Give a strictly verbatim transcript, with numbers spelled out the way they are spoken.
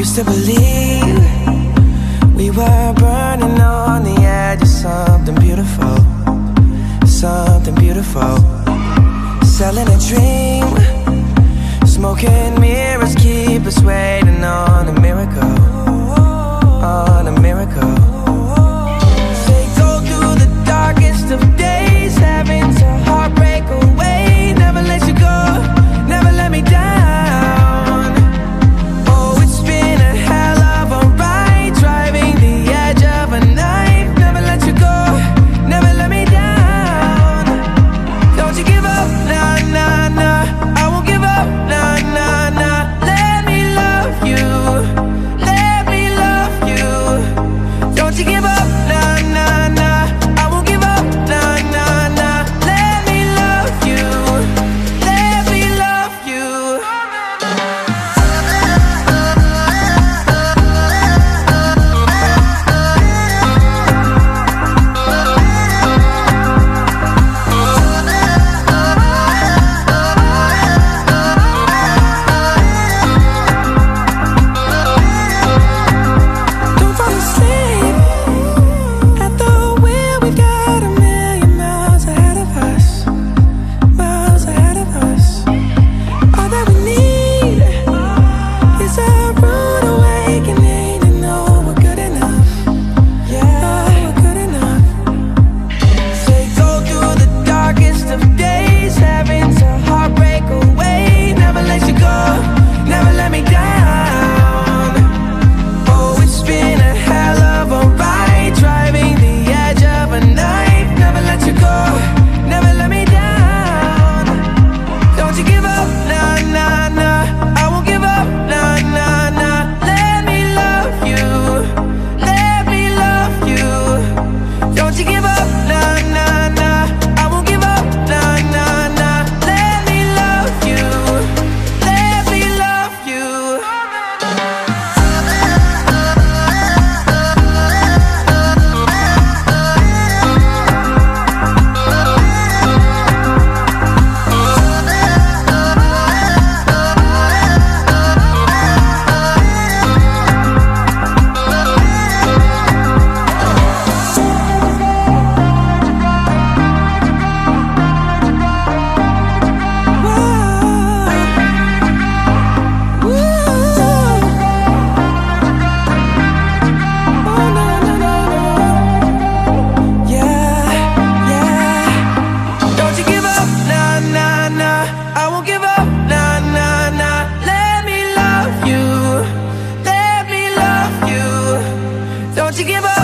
used to believe we were burning on the edge of something beautiful, something beautiful. Selling a dream, smoking mirrors keep us waiting on a miracle, on a miracle. They go through the darkest of days, having to heartbreak away. Never let you go, never let me down. Oh, it's been a hell of a ride, driving the edge of a knife. Never let you go, never let me down. Don't you give up, nah, nah, nah. I won't give up, nah, nah, nah. Let me love you, let me love you. Don't you give up, nah, nah, nah. I won't give up, nah, nah, nah. Let me love you, let me love you. Don't fall asleep at the wheel. We've got a million miles ahead of us, miles ahead of us. All that we need is a rude awakening to know we're good enough. Yeah, we're good enough. They go through the darkest of days, having to heartbreak away. Never let you go, never let me down. Oh, it's been a hell of a ride, driving the edge of a knife. Never let you go, never let me down. Don't you give up, nah, nah, nah. I won't give up, nah, nah, nah. Let me love you, let me love you. Don't you give up, nah, nah, nah. I won't give up, nah, nah, nah. Let me love you, let me love you. Don't you give up,